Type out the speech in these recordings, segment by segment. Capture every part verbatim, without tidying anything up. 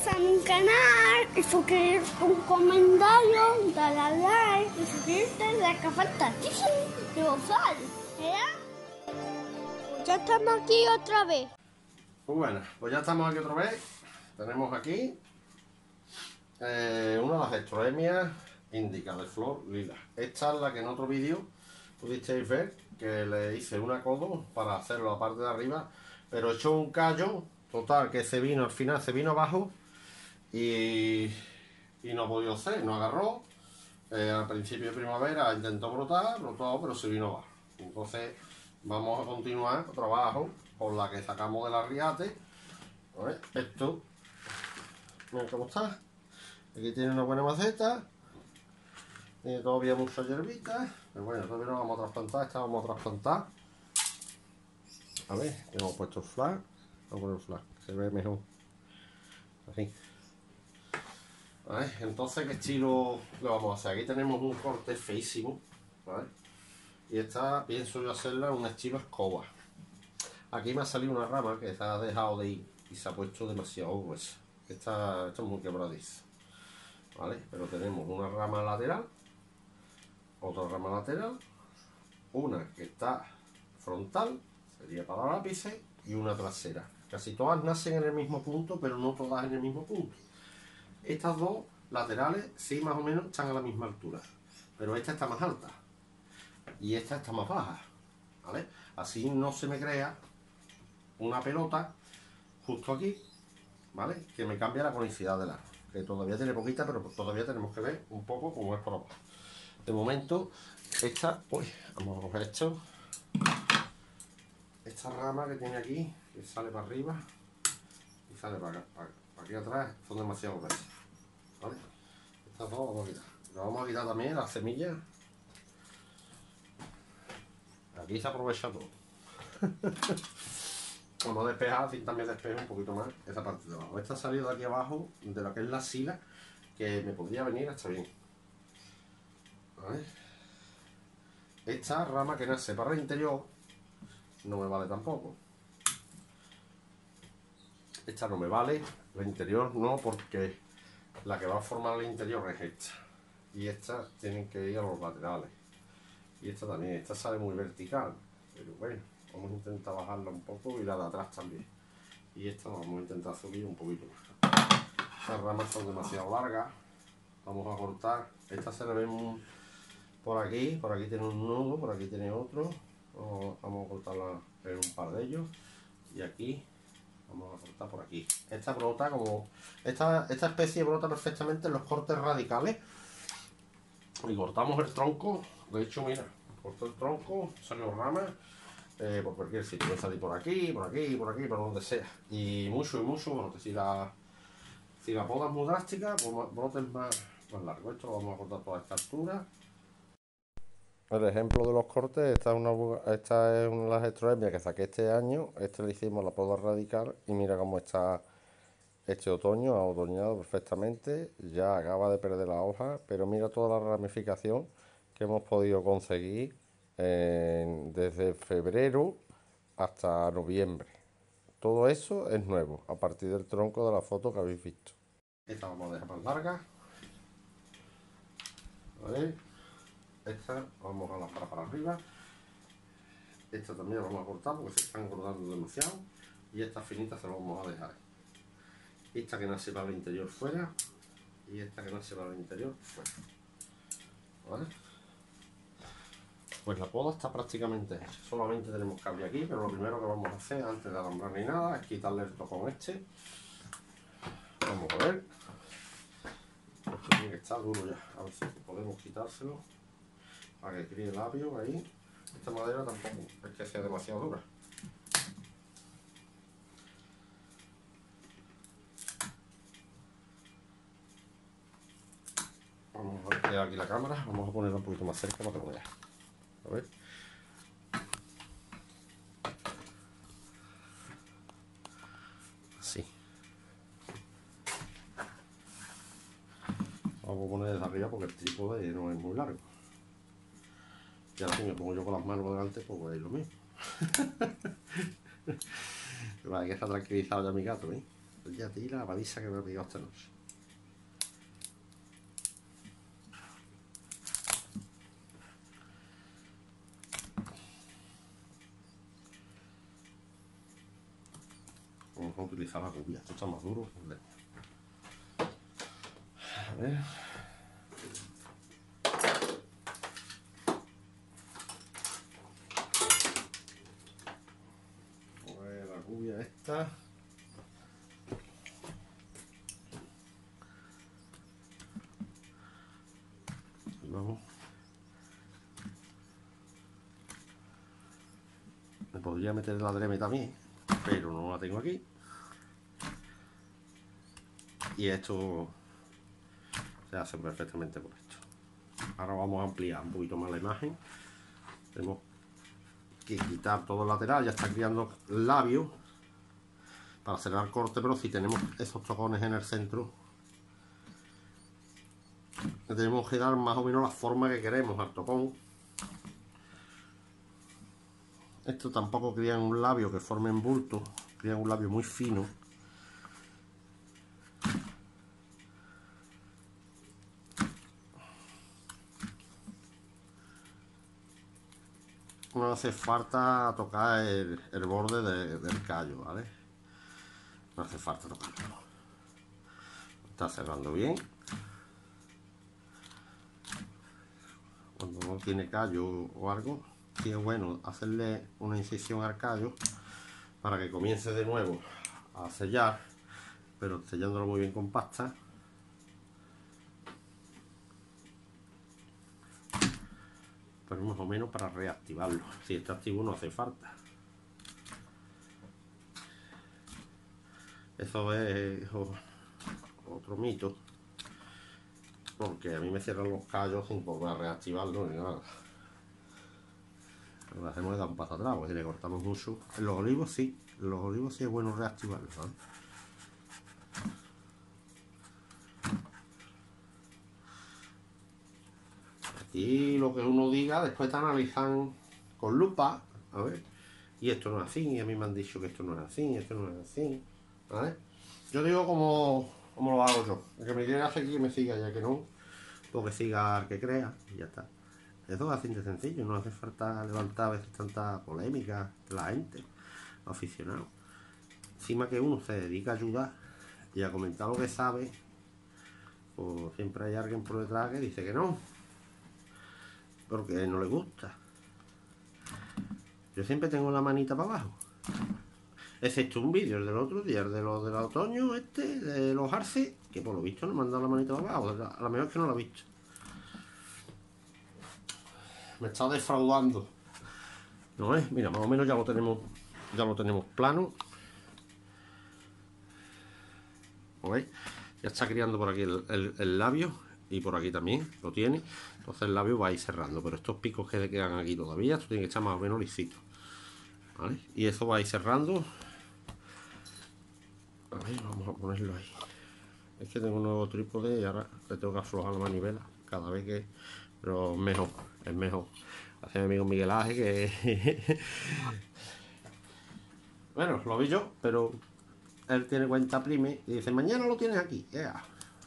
a mi canal y suscribirte un comentario, dale a like y suscribirte de que fantastísimo de Gonzalo, ¿eh? Pues ya estamos aquí otra vez. Pues bueno, pues ya estamos aquí otra vez. Tenemos aquí eh, una de las Extroemias Indica de flor lila. Esta es la que en otro vídeo pudisteis ver que le hice una codo para hacerlo la parte de arriba, pero he hecho un callo total que se vino al final, se vino abajo y, y no ha podido hacer, no agarró. Eh, al principio de primavera intentó brotar, brotó, pero se vino abajo. Entonces vamos a continuar otro abajo con la que sacamos del arriate. A ver, esto, mira cómo está. Aquí tiene una buena maceta, tiene todavía mucha hierbita, pero bueno, todavía no vamos a trasplantar, esta vamos a trasplantar. A ver, hemos puesto el flag, vamos a poner el flag, se ve mejor. Así. A ver, entonces, ¿qué estilo le vamos a hacer? Aquí tenemos un corte feísimo, ¿vale? Y esta pienso yo hacerla un estilo escoba. Aquí me ha salido una rama que se ha dejado de ir y se ha puesto demasiado gruesa. Esta, esta es muy quebradiza, ¿vale? Pero tenemos una rama lateral, otra rama lateral, una que está frontal, sería para lápices, y una trasera. Casi todas nacen en el mismo punto, pero no todas en el mismo punto. Estas dos laterales sí más o menos están a la misma altura, pero esta está más alta y esta está más baja, ¿vale? Así no se me crea una pelota justo aquí, ¿vale? Que me cambia la conicidad del árbol, que todavía tiene poquita, pero todavía tenemos que ver un poco cómo es por abajo. De momento, esta, uy, vamos a coger esto, esta rama que tiene aquí, que sale para arriba y sale para acá, para, para aquí atrás, son demasiado gruesas, ¿vale? Estas dos vamos a quitar. Lo vamos a quitar también las semillas. Aquí se aprovecha todo. Vamos a despejar, así también despejo un poquito más esa parte de abajo. Esta ha salido de aquí abajo, de lo que es la sila, que me podría venir hasta bien. A ver. Esta rama que nace para el interior no me vale tampoco. Esta no me vale, el interior no, porque la que va a formar el interior es esta. Y estas tienen que ir a los laterales. Y esta también, esta sale muy vertical, pero bueno, vamos a intentar bajarla un poco y la de atrás también. Y esta vamos a intentar subir un poquito más. Estas ramas son demasiado largas, vamos a cortar. Esta se le ven por aquí, por aquí tiene un nudo, por aquí tiene otro. Vamos, vamos a cortarla en un par de ellos. Y aquí vamos a cortar por aquí. Esta brota como. Esta, esta especie brota perfectamente en los cortes radicales. Y cortamos el tronco. De hecho, mira, corto el tronco, salió ramas, eh, por cualquier sitio. Puede salir por aquí, por aquí, por aquí, por donde sea. Y mucho y mucho, bueno, si la, si la poda es muy drástica, pues brotes más, más largo. Esto lo vamos a cortar toda esta altura. El ejemplo de los cortes, esta es una, esta es una de las Extroemias que saqué este año. Este le hicimos la poda radical y mira cómo está este otoño, ha otoñado perfectamente. Ya acaba de perder la hoja, pero mira toda la ramificación que hemos podido conseguir eh, desde febrero hasta noviembre. Todo eso es nuevo, a partir del tronco de la foto que habéis visto. Esta vamos a dejar más larga. ¿Vale? Esta vamos a lanzar para arriba. Esta también la vamos a cortar porque se están cortando demasiado. Y esta finita se la vamos a dejar. Esta que nace para el interior fuera. Y esta que nace para el interior fuera. ¿Vale? Pues la poda está prácticamente hecha. Solamente tenemos que abrir aquí, pero lo primero que vamos a hacer antes de alambrar ni nada es quitarle el tocón este. Vamos a ver. Esto tiene que estar duro ya. A ver si podemos quitárselo para que críe el labio ahí. Esta madera tampoco es que sea demasiado dura. Vamos a ver aquí la cámara. Vamos a ponerla un poquito más cerca para que lo veas. A ver. Así. Vamos a poner desde arriba porque el trípode no es muy largo. Y ahora si me pongo yo con las manos por delante, pues veis lo mismo. Vale, que está tranquilizado ya mi gato, ¿eh? Ya te di la paliza que me ha pegado esta noche. Vamos a utilizar la cubia, esto está más duro. A ver. A ver la cubia esta. Vamos. Me podría meter la dreme también, pero no la tengo aquí. Y esto se hace perfectamente por esto. Ahora vamos a ampliar un poquito más la imagen. Tenemos que quitar todo el lateral, ya está creando labios para cerrar el corte, pero si tenemos esos tocones en el centro, tenemos que dar más o menos la forma que queremos al tocón. Esto tampoco crea un labio que forme en bulto, crea un labio muy fino. No hace falta tocar el, el borde de, del callo, ¿vale? No hace falta tocarlo. Está cerrando bien. Cuando no tiene callo o algo, sí es bueno hacerle una incisión al callo para que comience de nuevo a sellar, pero sellándolo muy bien con pasta. Pero más o menos para reactivarlo. Si está activo no hace falta. Eso es otro mito, porque a mí me cierran los callos sin poder reactivarlo ni nada. Lo que hacemos es dar un paso atrás, porque si le cortamos mucho. En los olivos sí, en los olivos sí es bueno reactivarlos, ¿sabes? Aquí lo que uno diga, después te analizan con lupa, a ver, y esto no es así, y a mí me han dicho que esto no es así, esto no es así, ¿vale? Yo digo como, como lo hago yo, el que me quiera seguir que me siga, ya que no, pues que siga al que crea, y ya está. Eso es bastante sencillo, no hace falta levantar a veces tanta polémica de la gente, aficionados. Encima que uno se dedica a ayudar y a comentar lo que sabe, pues siempre hay alguien por detrás que dice que no, porque no le gusta. Yo siempre tengo la manita para abajo, excepto un vídeo, el del otro día, el de los del otoño, este, de los arces, que por lo visto no me han dado la manita para abajo, a lo mejor es que no lo he visto. Me está defraudando. ¿No es? Mira, más o menos ya lo tenemos, ya lo tenemos plano. ¿Lo veis? Ya está creando por aquí el, el, el labio, y por aquí también lo tiene. Entonces el labio va a ir cerrando, pero estos picos que le quedan aquí todavía, esto tiene que estar más o menos lisito, ¿vale? Y eso va a ir cerrando. A ver, vamos a ponerlo ahí. Es que tengo un nuevo trípode y ahora le tengo que aflojar la manivela cada vez que... Pero es mejor, es mejor. Hace mi amigo Miguel Ángel que... Bueno, lo vi yo, pero él tiene cuenta prime y dice, mañana lo tienes aquí. Yeah.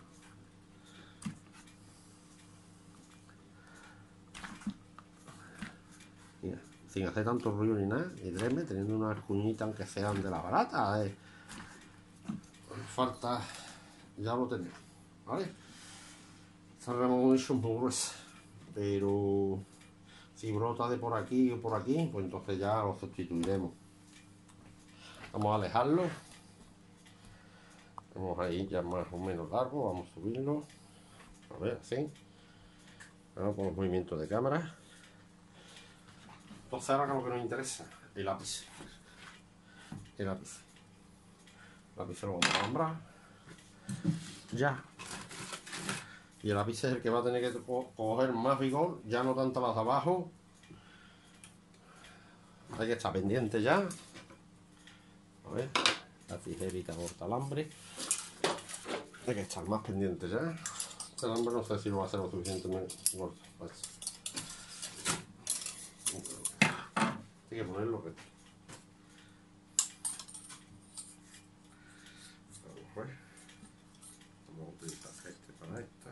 Mira, sin hacer tanto ruido ni nada, y dreme, teniendo una cuñita aunque sean de la barata. Eh. Falta, ya lo tenemos, ¿vale? Esta removition es muy gruesa, pero si brota de por aquí o por aquí, pues entonces ya lo sustituiremos. Vamos a alejarlo. Vamos ahí ya más o menos largo, vamos a subirlo. A ver, así. Vamos con los movimientos de cámara. Entonces ahora lo que nos interesa, el lápiz. El lápiz. El lápiz lo vamos a nombrar. Ya. Y el lápiz es el que va a tener que co coger más vigor, ya no tanto las de abajo. Hay que estar pendiente ya. A ver, la tijerita corta alambre. Hay que estar más pendiente ya. Este alambre no sé si lo va a hacer lo suficientemente gordo. Pues. Hay que ponerlo recto. pues vamos a utilizar este para esta.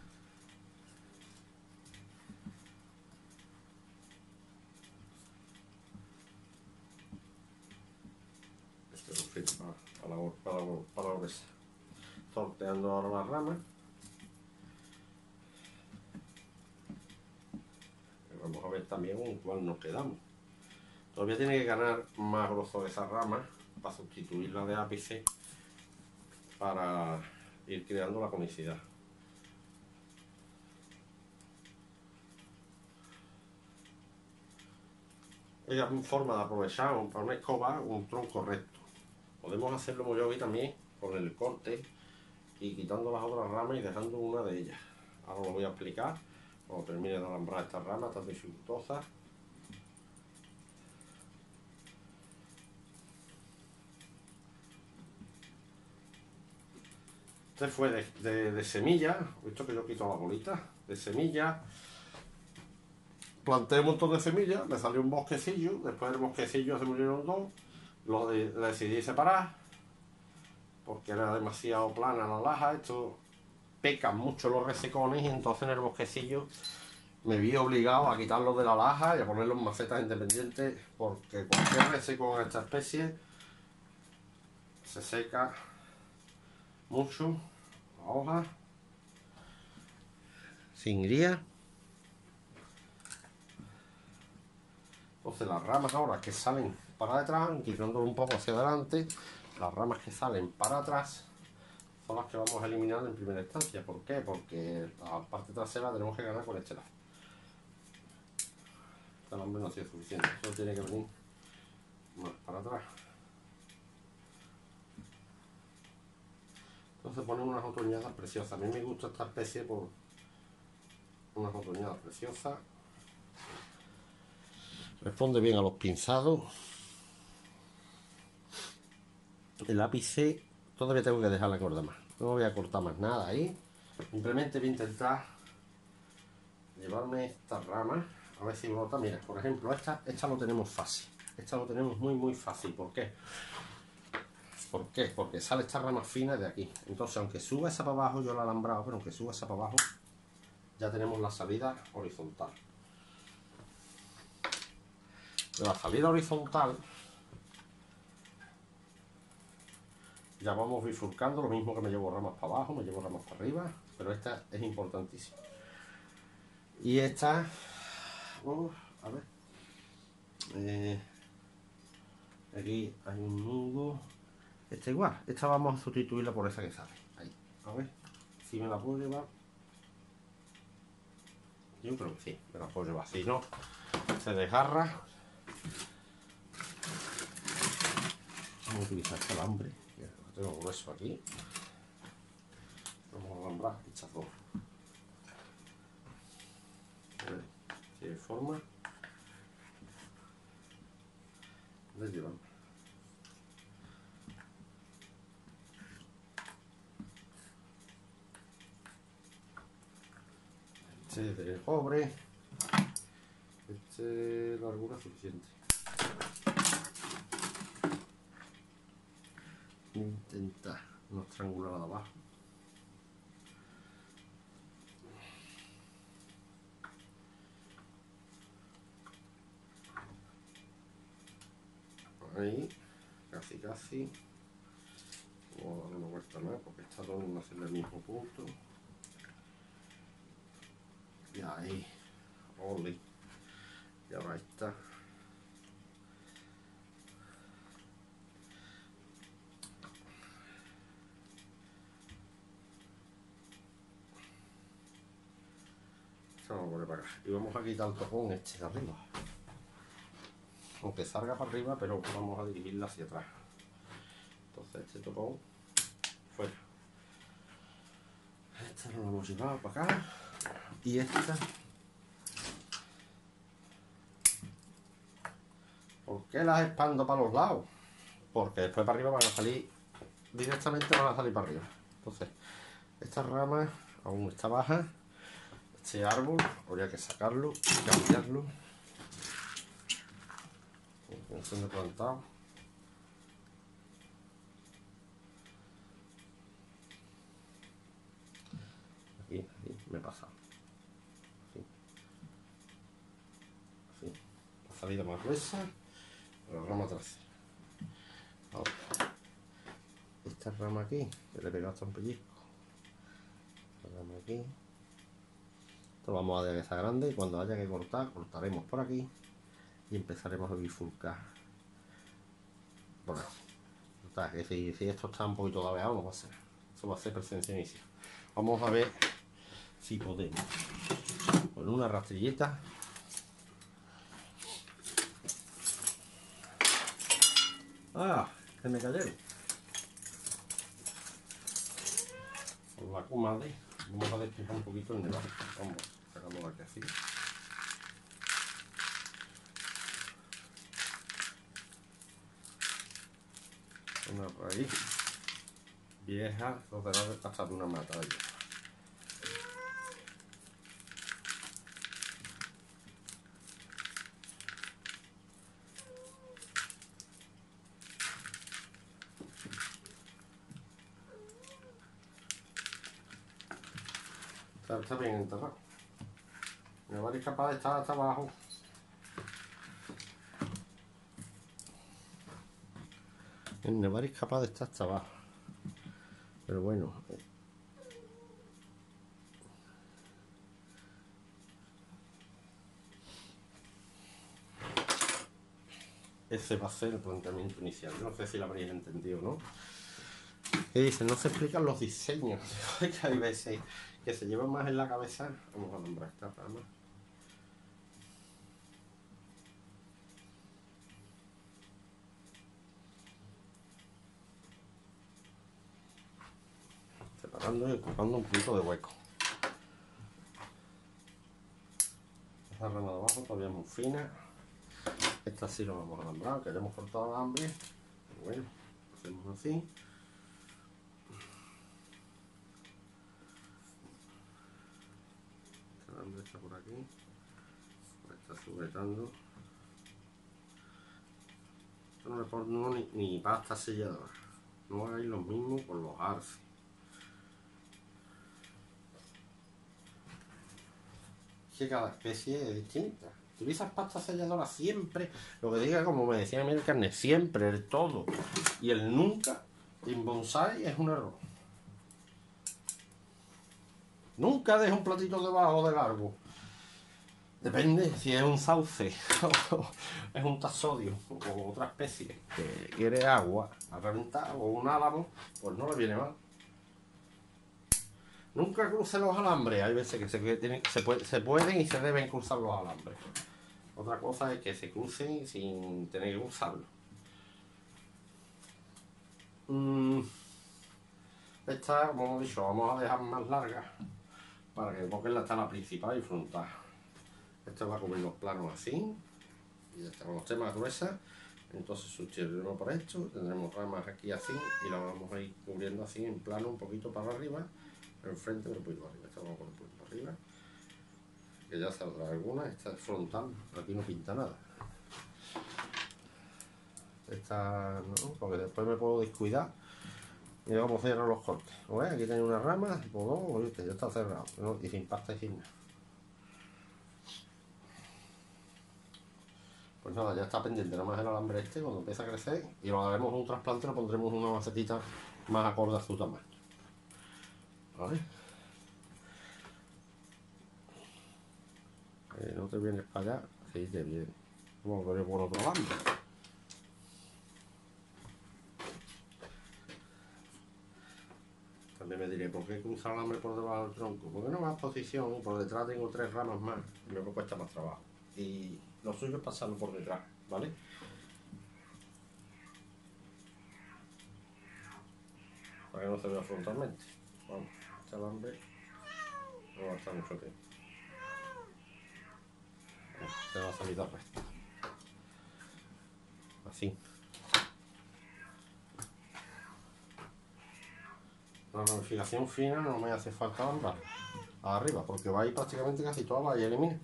Este lo sirve para, para, la, para, la, para la gruesa. Sorteando ahora las ramas. Vamos a ver también con cuál nos quedamos. Todavía tiene que ganar más grosor esa rama para sustituir la de ápice, para ir creando la conicidad. Es una forma de aprovechar para una escoba un tronco recto. Podemos hacerlo como yo vi también con el corte y quitando las otras ramas y dejando una de ellas. Ahora lo voy a explicar cuando termine de alambrar estas ramas tan dificultosas. Este fue de, de, de semilla, visto que yo quito la bolita de semilla. Planté un montón de semillas, me salió un bosquecillo, después del bosquecillo se murieron dos, lo de, decidí separar porque era demasiado plana la laja. Esto pecan mucho los resecones y entonces en el bosquecillo me vi obligado a quitarlos de la laja y a ponerlos en macetas independientes, porque cualquier resecón de esta especie se seca mucho la hoja sin guía. Entonces las ramas ahora que salen para detrás, inclinándolo un poco hacia adelante, las ramas que salen para atrás son las que vamos a eliminar en primera instancia. ¿Por qué? Porque la parte trasera tenemos que ganar con este lado. Este alambre no ha sido suficiente, eso tiene que venir más para atrás. Entonces ponen unas otoñadas preciosas. A mí me gusta esta especie por unas otoñadas preciosas. Responde bien a los pinzados. El ápice todavía tengo que dejar la corda más. No voy a cortar más nada ahí. Simplemente voy a intentar llevarme esta rama. A ver si brota. Mira, por ejemplo, esta, esta lo tenemos fácil. Esta lo tenemos muy muy fácil. ¿Por qué? ¿Por qué? Porque sale esta rama fina de aquí. Entonces, aunque suba esa para abajo, yo la he alambrado, pero aunque suba esa para abajo, ya tenemos la salida horizontal. De la salida horizontal ya vamos bifurcando, lo mismo que me llevo ramas para abajo, me llevo ramas para arriba, pero esta es importantísima. Y esta, uh, a ver, eh, aquí hay un nudo. Esta igual, esta vamos a sustituirla por esa que sale. Ahí, a ver, si me la puedo llevar. Yo creo que sí, me la puedo llevar. Si no, se desgarra. Vamos a utilizar este alambre, que lo tengo grueso aquí. Vamos a alambrar estas dos. A ver si hay forma de llevar. Este de cobre, este largura suficiente. Intenta no estrangular de abajo. Ahí, casi casi. Vamos a darle una vuelta más porque estas dos van a ser del mismo punto. Y ahí, oli. Y ahora está. Vamos a poner para acá. Y vamos a quitar el topón este de arriba. Aunque salga para arriba, pero vamos a dirigirla hacia atrás. Entonces este topón fuera. Esta lo hemos llevado para acá. Y esta. ¿Por qué las expando para los lados? Porque después para arriba van a salir, directamente van a salir para arriba. Entonces, esta rama aún está baja. Este árbol habría que sacarlo y cambiarlo. En función de plantado. pasado. Así. Así. La salida más gruesa, la rama trasera. Ahora, esta rama aquí, que le he pegado hasta un pellizco. La rama aquí. Esto lo vamos a aderezar grande y cuando haya que cortar, cortaremos por aquí y empezaremos a bifurcar por aquí. Total, que si, si esto está un poquito laveado, no va a ser. Eso va a ser presencia inicial. Vamos a ver si podemos con una rastrilleta ah, que me cayeron con la comadre. Vamos a despejar un poquito el nevado. Vamos sacándolo aquí así. Una raíz vieja, hasta de una mata ahí. Está, está bien enterrado. Me va a ser capaz de estar hasta abajo. El nevar es capaz de estar hasta abajo. Pero bueno. Ese va a ser el planteamiento inicial. No sé si lo habréis entendido, ¿no? ¿Qué dicen? No se explican los diseños. Que hay veces que se llevan más en la cabeza. Vamos a alambrar esta rama. Separando y ocupando un poquito de hueco. Esta rama de abajo todavía es muy fina. Esta sí lo vamos a alambrar, que hayamos cortado el alambre. Bueno, hacemos así. El alambre está por aquí. Está sujetando. Esto no le pongo ni, ni pasta selladora. No hagáis lo mismo con los arces. Que cada especie es distinta. Utilizas pasta selladora siempre, lo que diga, como me decía el carnet, siempre, el todo y el nunca en bonsai es un error. Nunca deja un platito debajo del árbol. Depende si es un sauce o es un tasodio o otra especie que quiere agua a reventar o un álamo, pues no le viene mal. Nunca cruce los alambres. Hay veces que se, que tienen, se, puede, se pueden y se deben cruzar los alambres. Otra cosa es que se crucen sin tener que cruzarlo. Mm, esta, como hemos dicho, vamos a dejar más larga para que enfoquen la tala principal y frontal. Esto va a cubrir los planos así. Y ya está, cuando esté más gruesa, entonces sustituiremos por esto. Tendremos ramas aquí así y la vamos a ir cubriendo así en plano un poquito para arriba. Enfrente, pero un poquito para arriba. Esta vamos a poner un poquito para arriba. Que ya saldrá alguna. Esta es frontal, aquí no pinta nada. Esta no, porque después me puedo descuidar y vamos a cerrar los cortes. ¿Ves? Aquí tengo una rama, tipo dos, ¿viste? Ya está cerrado, ¿no? Y sin pasta y sin nada. Pues nada, ya está pendiente nada más el alambre este cuando empieza a crecer y lo haremos en un trasplante, lo pondremos una macetita más acorde a su tamaño. ¿Vale? Eh, no te vienes para allá, sí te viene. Vamos a ver por otro alambre. También me diré, ¿por qué cruzar el alambre por debajo del tronco? Porque no más posición y por detrás tengo tres ramas más y me cuesta más trabajo. Y lo suyo es pasarlo por detrás, ¿vale? Para que no se vea frontalmente. Vamos, este alambre no va a estar mucho tiempo. Se va a salir la resta. Así. La ramificación fina no me hace falta alambar arriba, porque va a ir prácticamente casi toda, va a eliminar.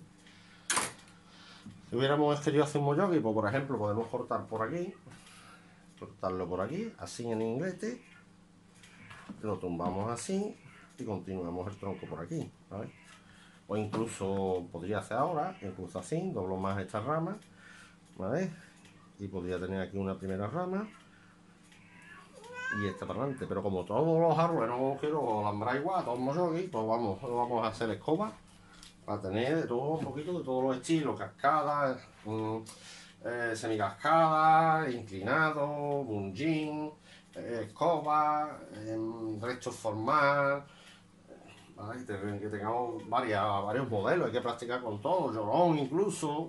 Si hubiéramos querido hacer un moyogi, pues por ejemplo podemos cortar por aquí, cortarlo por aquí, así en inglete, lo tumbamos así y continuamos el tronco por aquí, ¿vale? O incluso podría hacer ahora, incluso así, doblo más esta rama, ¿vale? Y podría tener aquí una primera rama y esta para adelante. Pero como todos los árboles no los quiero alambrar igual, todos mojogi, pues vamos, vamos a hacer escoba para tener de todo un poquito, de todos los estilos, cascadas, mmm, eh, semicascadas, inclinado, bunjin, eh, escoba, eh, recto formal. ¿Vale? Que tengamos varias, varios modelos, hay que practicar con todo, llorón incluso.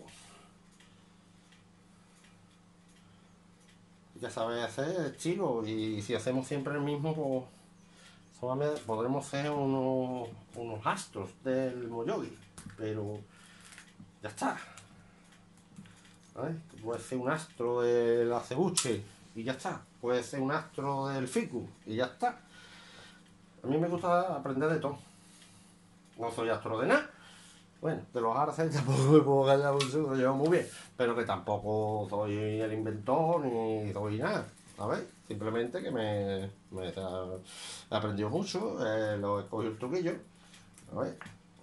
Hay que saber hacer estilo, y si hacemos siempre el mismo, pues solamente podremos hacer unos, unos astros del moyogi, pero ya está. ¿Vale? Puede ser un astro del acebuche y ya está. Puede ser un astro del ficus y ya está. A mí me gusta aprender de todo. No soy astro de nada. Bueno, de los arces tampoco me puedo callar mucho, lo llevo muy bien. Pero que tampoco soy el inventor ni soy nada, ¿sabes? Simplemente que me, me he aprendido mucho, eh, lo he cogido el truquillo, ¿sabes?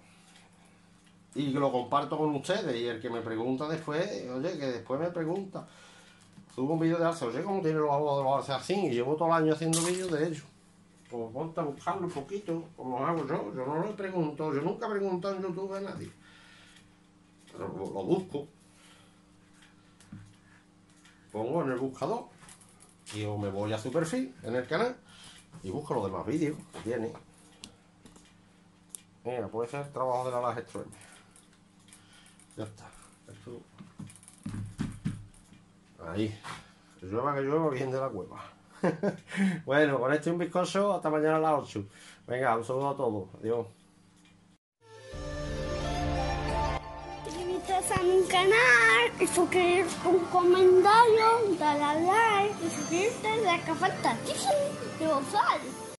Y lo comparto con ustedes. Y el que me pregunta después, oye, que después me pregunta, subo un vídeo de arce, oye, ¿cómo tiene los ojos de los arces así? Y llevo todo el año haciendo vídeos de ellos. Pues ponte a buscarlo un poquito, como lo hago yo. Yo no lo pregunto, yo nunca he preguntado en YouTube a nadie. Pero lo, lo busco. Pongo en el buscador y yo me voy a su perfil en el canal y busco los demás vídeos que tiene. Mira, puede ser el trabajo de la laje extrema. Ya está. Esto... Ahí. Que llueva, que llueva, bien de la cueva. Bueno, con este un bizcocho, hasta mañana a las ocho. Venga, un saludo a todos. Adiós. Suscríbete a mi canal, y suscribirte, un comentario, darle a like y suscribirte, de que falta muchísimo.